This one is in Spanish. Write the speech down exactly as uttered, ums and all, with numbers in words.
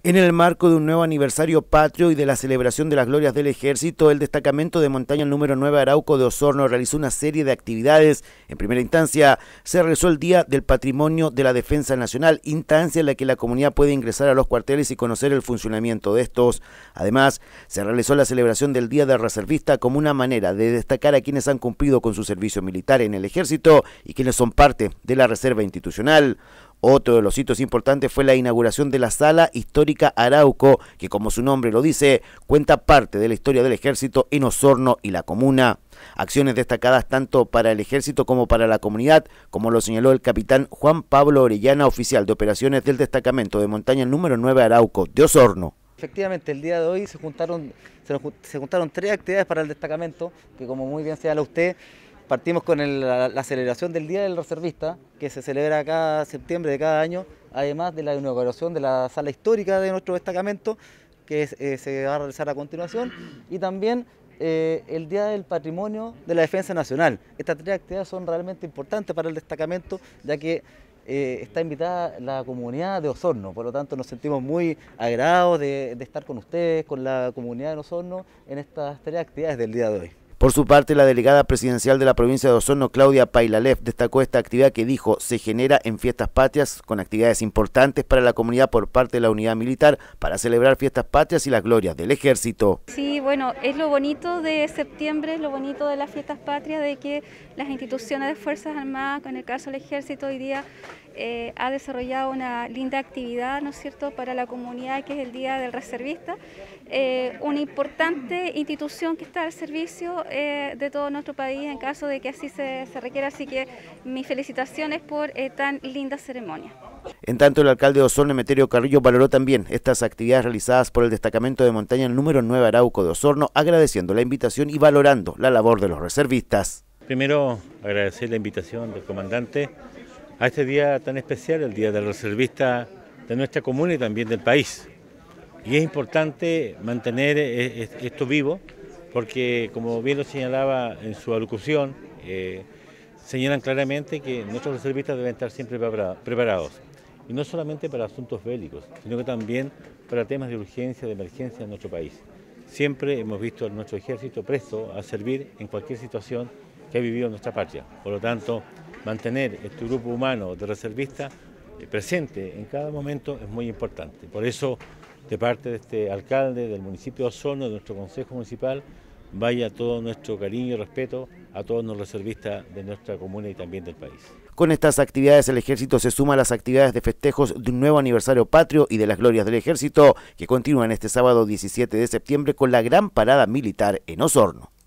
En el marco de un nuevo aniversario patrio y de la celebración de las glorias del Ejército, el destacamento de montaña número nueve Arauco de Osorno realizó una serie de actividades. En primera instancia, se realizó el Día del Patrimonio de la Defensa Nacional, instancia en la que la comunidad puede ingresar a los cuarteles y conocer el funcionamiento de estos. Además, se realizó la celebración del Día del Reservista como una manera de destacar a quienes han cumplido con su servicio militar en el Ejército y quienes son parte de la Reserva Institucional. Otro de los hitos importantes fue la inauguración de la Sala Histórica Arauco, que como su nombre lo dice, cuenta parte de la historia del Ejército en Osorno y la comuna. Acciones destacadas tanto para el Ejército como para la comunidad, como lo señaló el capitán Juan Pablo Orellana, oficial de operaciones del destacamento de montaña número nueve Arauco de Osorno. Efectivamente, el día de hoy se juntaron, se, se juntaron tres actividades para el destacamento, que como muy bien señala usted, partimos con el, la, la celebración del Día del Reservista, que se celebra cada septiembre de cada año, además de la inauguración de la sala histórica de nuestro destacamento, que es, eh, se va a realizar a continuación, y también eh, el Día del Patrimonio de la Defensa Nacional. Estas tres actividades son realmente importantes para el destacamento, ya que eh, está invitada la comunidad de Osorno, por lo tanto nos sentimos muy agradados de, de estar con ustedes, con la comunidad de Osorno, en estas tres actividades del día de hoy. Por su parte, la delegada presidencial de la provincia de Osorno, Claudia Pailalev, destacó esta actividad que dijo se genera en fiestas patrias con actividades importantes para la comunidad por parte de la unidad militar para celebrar fiestas patrias y las glorias del Ejército. Sí, bueno, es lo bonito de septiembre, lo bonito de las fiestas patrias, de que las instituciones de Fuerzas Armadas, en el caso del Ejército, hoy día eh, ha desarrollado una linda actividad, ¿no es cierto?, para la comunidad, que es el Día del Reservista, eh, una importante institución que está al servicio Eh, de todo nuestro país en caso de que así se, se requiera, así que mis felicitaciones por eh, tan linda ceremonia. En tanto, el alcalde de Osorno, Emeterio Carrillo, valoró también estas actividades realizadas por el destacamento de montaña número nueve Arauco de Osorno, agradeciendo la invitación y valorando la labor de los reservistas. Primero, agradecer la invitación del comandante a este día tan especial, el Día del Reservista de nuestra comuna y también del país. Y es importante mantener esto vivo, porque como bien lo señalaba en su alocución, eh, señalan claramente que nuestros reservistas deben estar siempre preparados, y no solamente para asuntos bélicos, sino que también para temas de urgencia, de emergencia en nuestro país. Siempre hemos visto a nuestro ejército presto a servir en cualquier situación que ha vivido nuestra patria. Por lo tanto, mantener este grupo humano de reservistas eh, presente en cada momento es muy importante. Por eso, de parte de este alcalde del municipio de Osorno, de nuestro consejo municipal, vaya todo nuestro cariño y respeto a todos los reservistas de nuestra comuna y también del país. Con estas actividades, el Ejército se suma a las actividades de festejos de un nuevo aniversario patrio y de las glorias del Ejército, que continúan este sábado diecisiete de septiembre con la gran parada militar en Osorno.